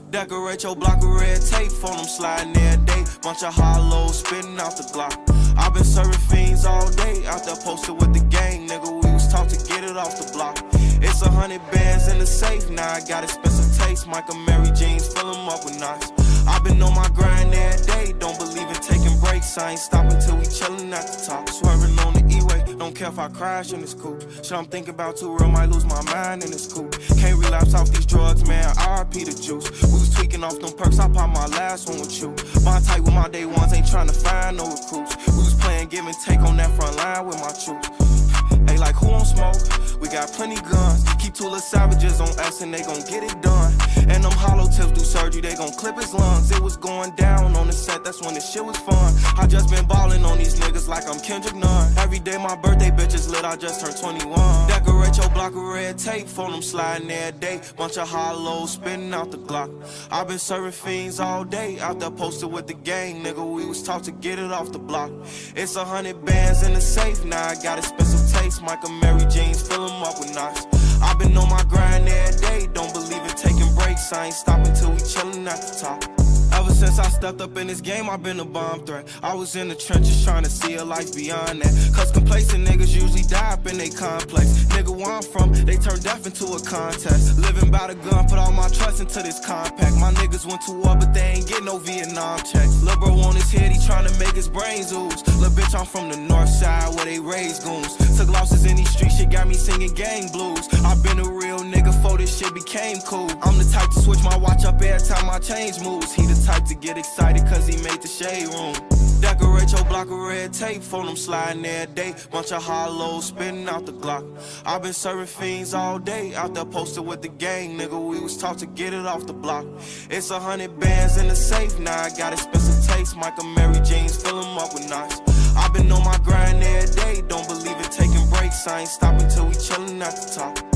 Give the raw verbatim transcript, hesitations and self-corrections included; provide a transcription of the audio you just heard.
Decorate your block with red tape, phone them sliding every day. Bunch of hollows spitting out the Glock. I've been serving fiends all day, out there posted with the gang, nigga. We was taught to get it off the block. It's a hundred bands in the safe, now I got expensive taste. Michael Mary jeans, fill them up with knots. I've been on my grind every day, don't believe in taking breaks. I ain't stopping till we chillin' at the top. Swerving on the E-way, don't care if I crash in this coupe. Shit I'm thinking about too real, might lose my mind in this coupe. Can't relapse off these drugs, man, R I P the juice. We was tweaking off them perks, I popped my last one with you. Bond tight with my day ones, ain't trying to find no recruits. We was playing give and take on that front line with my troops. Hey, like who on smoke? We got plenty guns. Keep two little savages on us and they gon' get it done. And them hollow tips do surgery, they gon' clip his lungs. It was going down on the set, that's when this shit was fun. I just been ballin' on these niggas like I'm Kendrick Nunn. Every day my birthday bitch is lit, I just turned twenty-one. Decorate your block with red tape, phone them sliding every day. Bunch of hollows spitting out the Glock. I've been serving fiends all day, out there posted with the gang, nigga. We was taught to get it off the block. It's a hundred bands in the safe, now I got expensive taste. Michael Mary jeans, fill them up with knots. I've been on my grind every day, don't believe in taking breaks. I ain't stopping till we chillin' at the top. Ever since I stepped up in this game, I've been a bomb threat. I was in the trenches trying to see a life beyond that. Cause complacent niggas usually die up in they complex. Nigga, where I'm from, they turn death into a contest. Living by the gun, put all my trust into this compact. My niggas went to war, but they ain't get no Vietnam checks. Lil' bro on his head, he tryna make his brains ooze. Lil' bitch, I'm from the north side where they raise goons. Took losses in these streets, shit got me singing gang blues. I've been a real nigga before this shit became cool. I'm the type to switch my watch up every time my change moves. He the type to get excited cause he made the shade room. Decorate your block with red tape, phone them sliding every day. Bunch of hollows spitting out the Glock. I've been serving fiends all day, out there posted with the gang, nigga. We was taught to get it off the block. It's a hundred bands in the safe, now I got expensive taste. Michael Mary jeans, fill them up with knots. I've been on my grind every day, don't believe in taking breaks. I ain't stopping till we chillin' at the top.